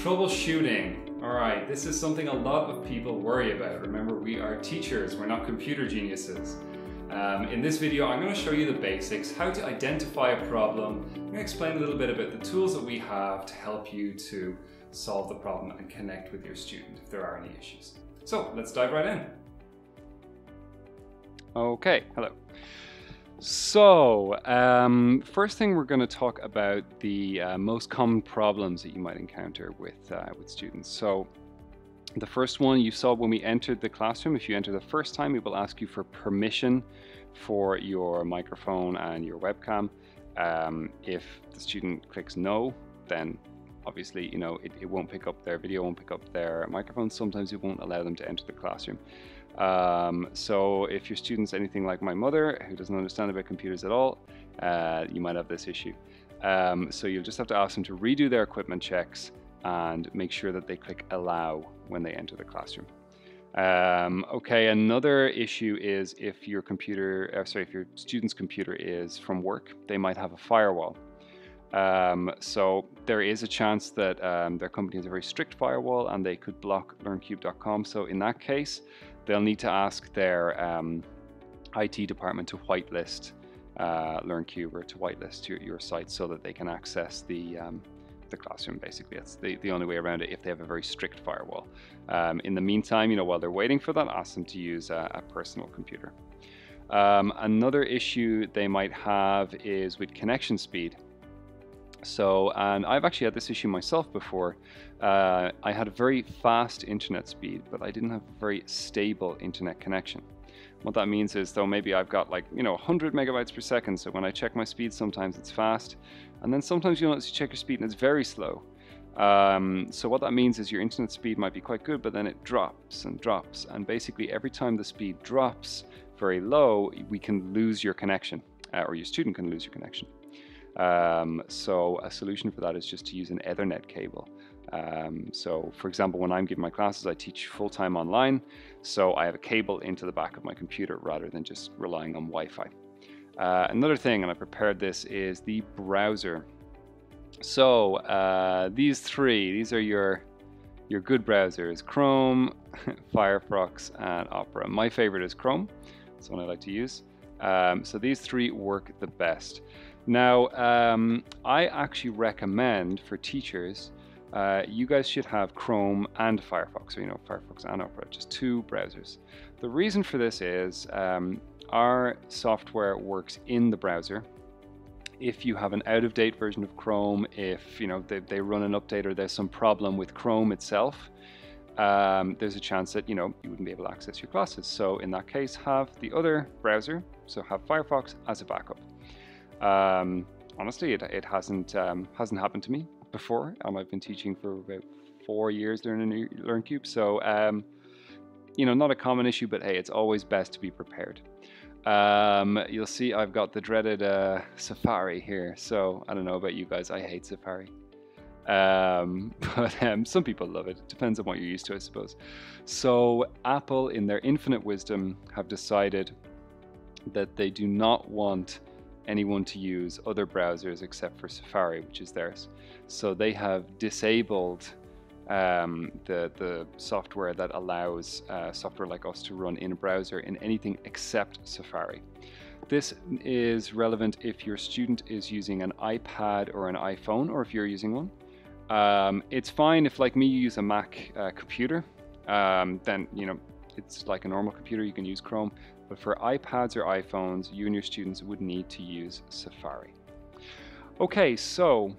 Troubleshooting. All right, this is something a lot of people worry about. Remember, we are teachers, we're not computer geniuses. In this video, I'm going to show you the basics, how to identify a problem. I'm going to explain a little bit about the tools that we have to help you to solve the problem and connect with your student if there are any issues. So let's dive right in. Okay, hello. So, first thing we're going to talk about the most common problems that you might encounter with students. So, the first one you saw when we entered the classroom. If you enter the first time, it will ask you for permission for your microphone and your webcam. If the student clicks no, then obviously, you know, it won't pick up their video, won't pick up their microphone. Sometimes it won't allow them to enter the classroom. So if your student's anything like my mother, who doesn't understand about computers at all, you might have this issue. So you'll just have to ask them to redo their equipment checks and make sure that they click allow when they enter the classroom. Okay, another issue is if your if your student's computer is from work, they might have a firewall. So there is a chance that their company has a very strict firewall and they could block LearnCube.com. So in that case, they'll need to ask their IT department to whitelist LearnCube or to whitelist your site so that they can access the classroom. Basically, that's the only way around it if they have a very strict firewall. In the meantime, you know, while they're waiting for that, ask them to use a personal computer. Another issue they might have is with connection speed. So, and I've actually had this issue myself before. I had a very fast internet speed, but I didn't have a very stable internet connection. What that means is, though, maybe I've got 100 megabytes per second. So when I check my speed, sometimes it's fast. And then sometimes you check your speed and it's very slow. So what that means is your internet speed might be quite good, but then it drops and drops. And basically every time the speed drops very low, we can lose your connection, or your student can lose your connection. So a solution for that is just to use an Ethernet cable. So for example, when I'm giving my classes, I teach full-time online. So I have a cable into the back of my computer rather than just relying on Wi-Fi. Another thing, and I prepared this, is the browser. So these are your good browsers: Chrome, Firefox, and Opera. My favorite is Chrome. That's one I like to use. So these three work the best. Now, I actually recommend for teachers, you guys should have Chrome and Firefox, or Firefox and Opera, just two browsers. The reason for this is our software works in the browser. If you have an out-of-date version of Chrome, if they run an update or there's some problem with Chrome itself, there's a chance that you wouldn't be able to access your classes. So in that case, have the other browser, so have Firefox as a backup. Honestly, it hasn't happened to me before. I've been teaching for about 4 years learning LearnCube, so not a common issue, but hey, it's always best to be prepared. You'll see I've got the dreaded Safari here. So I don't know about you guys, I hate Safari. But some people love it. It depends on what you're used to, I suppose. So Apple, in their infinite wisdom, have decided that they do not want anyone to use other browsers except for Safari, which is theirs. So they have disabled the software that allows software like us to run in a browser in anything except Safari. This is relevant if your student is using an iPad or an iPhone, or if you're using one. It's fine if, like me, you use a Mac computer. Then it's like a normal computer, you can use Chrome. But for iPads or iPhones, you and your students would need to use Safari. Okay, so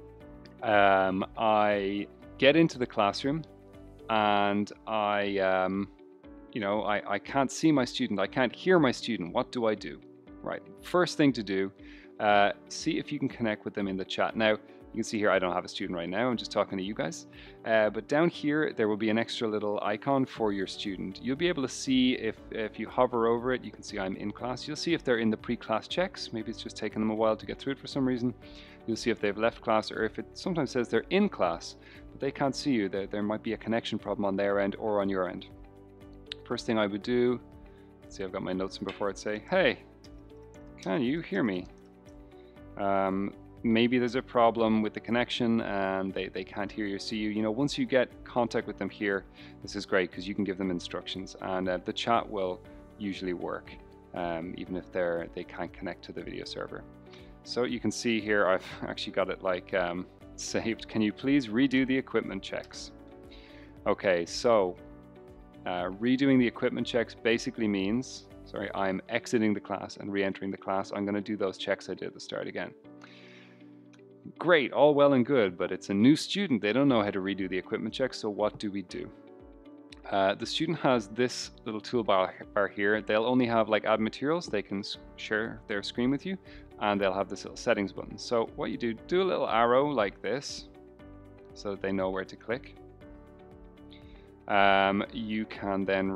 I get into the classroom and I can't see my student, I can't hear my student. What do I do? Right, first thing to do, see if you can connect with them in the chat. Now, you can see here I don't have a student right now, I'm just talking to you guys. But down here there will be an extra little icon for your student. You'll be able to see if you hover over it, you can see I'm in class. You'll see if they're in the pre-class checks. Maybe it's just taken them a while to get through it for some reason. You'll see if they've left class, or if it sometimes says they're in class, but they can't see you. There might be a connection problem on their end or on your end. First thing I would do, let's see, I've got my notes from before. I'd say, hey, can you hear me? maybe there's a problem with the connection and they can't hear you or see you. You know, once you get contact with them here, this is great because you can give them instructions, and the chat will usually work, even if they can't connect to the video server. So you can see here, I've actually got it like saved. Can you please redo the equipment checks? Okay, so redoing the equipment checks basically means, sorry, I'm exiting the class and re-entering the class. I'm going to do those checks I did at the start again. Great, all well and good, but it's a new student. They don't know how to redo the equipment checks, so what do we do? The student has this little toolbar here. They'll only have like add materials. They can share their screen with you, and they'll have this little settings button. So what you do a little arrow like this so that they know where to click. You can then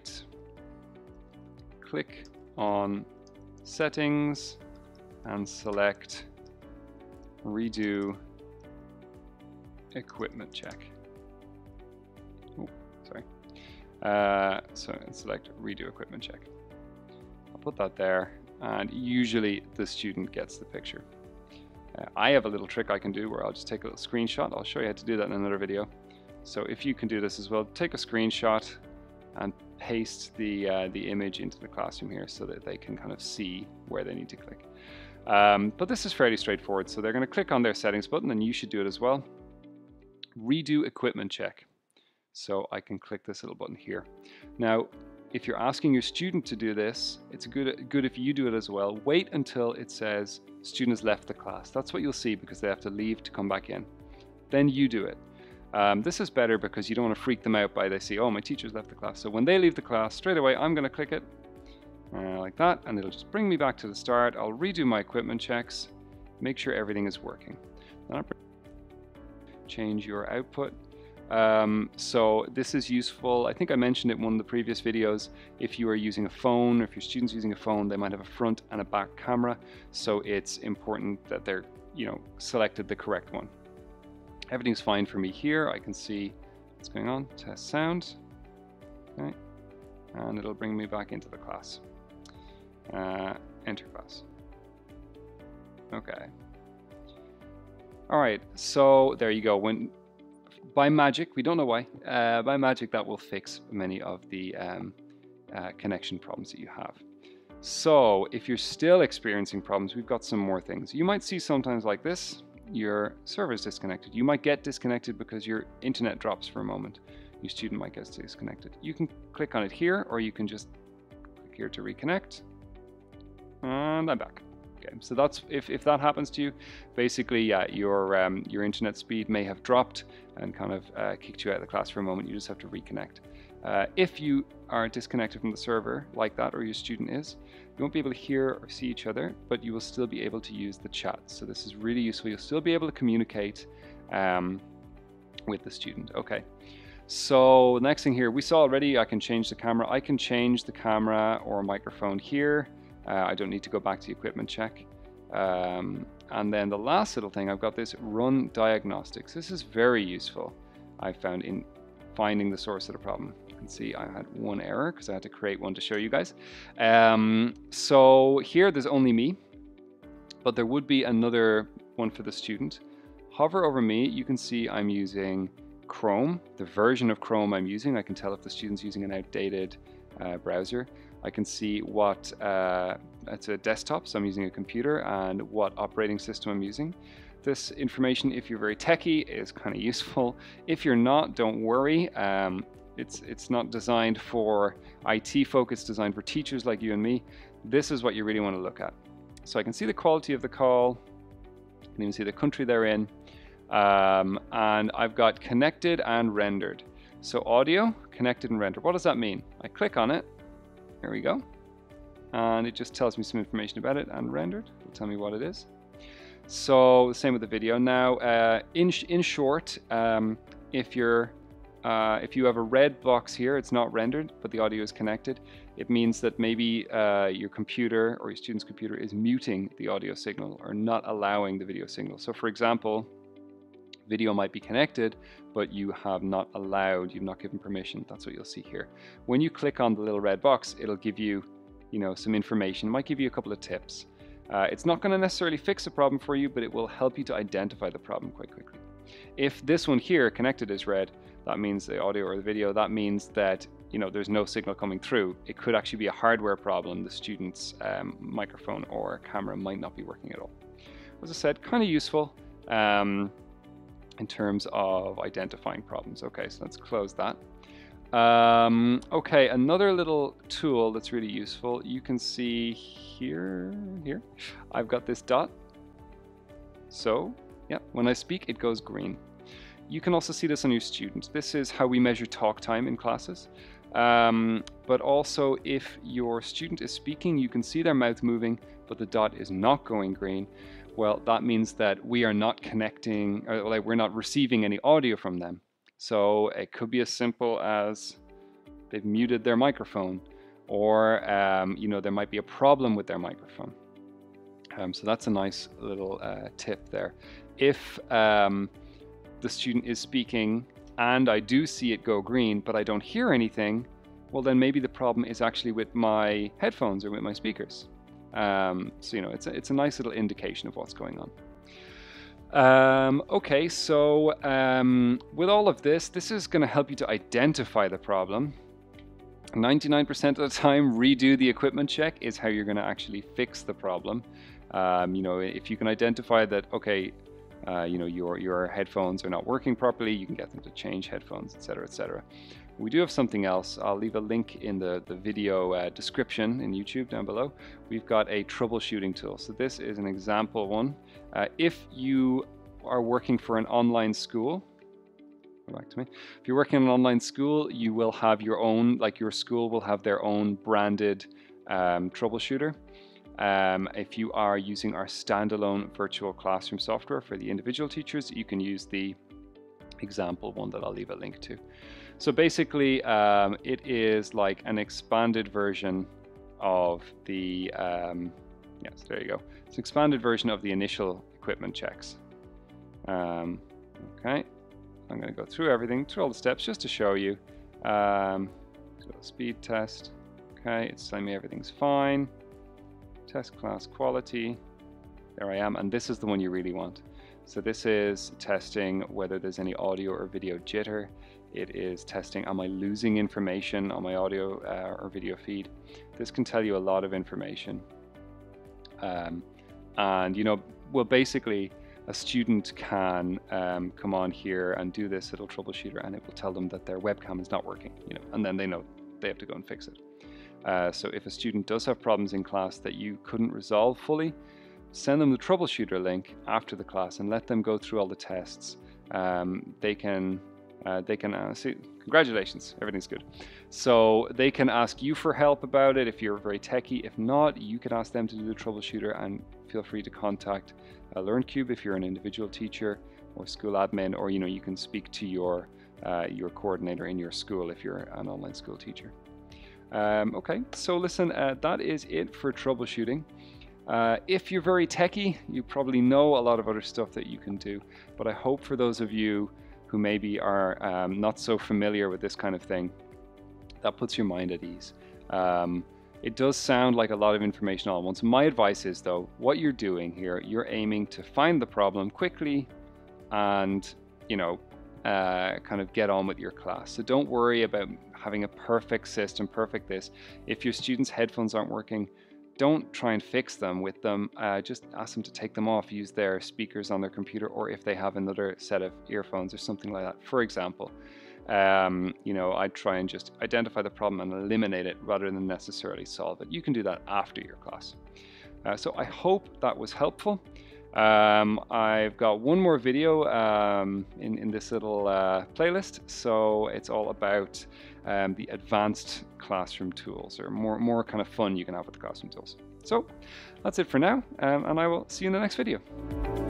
click on settings and select redo equipment check. Oh, sorry. So select redo equipment check. I'll put that there, and usually the student gets the picture. I have a little trick I can do where I'll just take a little screenshot. I'll show you how to do that in another video. So if you can do this as well, take a screenshot and paste the image into the classroom here so that they can kind of see where they need to click. But this is fairly straightforward. So they're going to click on their settings button, and you should do it as well. Redo equipment check. So I can click this little button here. Now, if you're asking your student to do this, it's good if you do it as well. Wait until it says student has left the class. That's what you'll see because they have to leave to come back in. Then you do it. This is better because you don't want to freak them out by they see, oh, my teacher's left the class. So when they leave the class, straight away, I'm going to click it like that, and it'll just bring me back to the start. I'll redo my equipment checks, make sure everything is working. Then I'll change your output. So this is useful. I think I mentioned it in one of the previous videos. If you are using a phone, or if your student's using a phone, they might have a front and a back camera. So it's important that they're, selected the correct one. Everything's fine for me here. I can see what's going on. Test sound. Okay. And it'll bring me back into the class. Enter class. Okay. All right. So there you go. By magic, we don't know why, by magic that will fix many of the connection problems that you have. So if you're still experiencing problems, we've got some more things. You might see sometimes like this, your server is disconnected. You might get disconnected because your internet drops for a moment. Your student might get disconnected. You can click on it here, or you can just click here to reconnect, and I'm back. Okay, so that's if that happens to you, basically, yeah, your internet speed may have dropped and kind of kicked you out of the class for a moment. You just have to reconnect. If you are disconnected from the server like that, or your student is, you won't be able to hear or see each other, but you will still be able to use the chat. So this is really useful. You'll still be able to communicate with the student. Okay. So next thing here, we saw already, I can change the camera. I can change the camera or microphone here. I don't need to go back to the equipment check. And then the last little thing, I've got this run diagnostics. This is very useful, I found, in finding the source of the problem. You can see I had one error because I had to create one to show you guys. So here there's only me, but there would be another one for the student. Hover over me, you can see I'm using Chrome, the version of Chrome I'm using. I can tell if the student's using an outdated browser. I can see what, it's a desktop, so I'm using a computer, and what operating system I'm using. This information, if you're very techie, is kind of useful. If you're not, don't worry. It's not designed for IT folk, it's designed for teachers like you and me. This is what you really want to look at. So I can see the quality of the call, I can even see the country they're in, and I've got connected and rendered. So audio, connected and rendered. What does that mean? I click on it, here we go, and it just tells me some information about it, and rendered, it'll tell me what it is. So the same with the video. Now, in short, if you have a red box here, it's not rendered, but the audio is connected. It means that maybe your computer or your student's computer is muting the audio signal or not allowing the video signal. So for example, video might be connected, but you have not allowed, you've not given permission. That's what you'll see here. When you click on the little red box, it'll give you, some information. It might give you a couple of tips. It's not going to necessarily fix a problem for you, but it will help you to identify the problem quite quickly. If this one here, connected, is red, that means the audio or the video, that means that there's no signal coming through. It could actually be a hardware problem. The student's microphone or camera might not be working at all. As I said, kind of useful in terms of identifying problems. Okay, so let's close that. Okay, another little tool that's really useful. You can see here, I've got this dot. So, yeah, when I speak, it goes green. You can also see this on your students. This is how we measure talk time in classes. But also, if your student is speaking, you can see their mouth moving, but the dot is not going green. Well, that means that we are not connecting, or like we're not receiving any audio from them. So it could be as simple as they've muted their microphone, or there might be a problem with their microphone. So that's a nice little tip there. If the student is speaking and I do see it go green, but I don't hear anything, well, then maybe the problem is actually with my headphones or with my speakers. So it's a nice little indication of what's going on. Okay, so with all of this is going to help you to identify the problem. 99% of the time, redo the equipment check is how you're going to actually fix the problem. If you can identify that, okay, your headphones are not working properly, you can get them to change headphones, etc., etc. We do have something else. I'll leave a link in the video description in YouTube down below. We've got a troubleshooting tool. So this is an example one. If you are working for an online school, go back to me. If you're working in an online school, you will have your own, like your school will have their own branded troubleshooter. If you are using our standalone virtual classroom software for the individual teachers, you can use the example one that I'll leave a link to. So basically, it is like an expanded version of the, yes, there you go. It's an expanded version of the initial equipment checks. Okay, I'm going to go through everything, through all the steps, just to show you. So speed test. Okay, it's telling me everything's fine. Test class quality. There I am, and this is the one you really want. So this is testing whether there's any audio or video jitter. It is testing, am I losing information on my audio or video feed? This can tell you a lot of information. And well, basically, a student can come on here and do this little troubleshooter, and it will tell them that their webcam is not working, and then they know they have to go and fix it. So if a student does have problems in class that you couldn't resolve fully, send them the troubleshooter link after the class and let them go through all the tests. They can see, congratulations, everything's good. So they can ask you for help about it if you're very techie. If not, you can ask them to do the troubleshooter, and feel free to contact LearnCube if you're an individual teacher or school admin, or you can speak to your coordinator in your school if you're an online school teacher. Okay, so listen, that is it for troubleshooting. If you're very techie, you probably know a lot of other stuff that you can do, but I hope for those of you who maybe are not so familiar with this kind of thing, that puts your mind at ease. It does sound like a lot of information all at once. My advice is, though, what you're doing here, you're aiming to find the problem quickly and, kind of get on with your class. So don't worry about having a perfect system, perfect this. If your students' headphones aren't working, don't try and fix them with them. Just ask them to take them off, use their speakers on their computer, or if they have another set of earphones or something like that. For example, I'd try and just identify the problem and eliminate it rather than necessarily solve it. You can do that after your class. So I hope that was helpful. I've got one more video in this little playlist, so it's all about the advanced classroom tools, or more kind of fun you can have with the classroom tools. So that's it for now, and I will see you in the next video.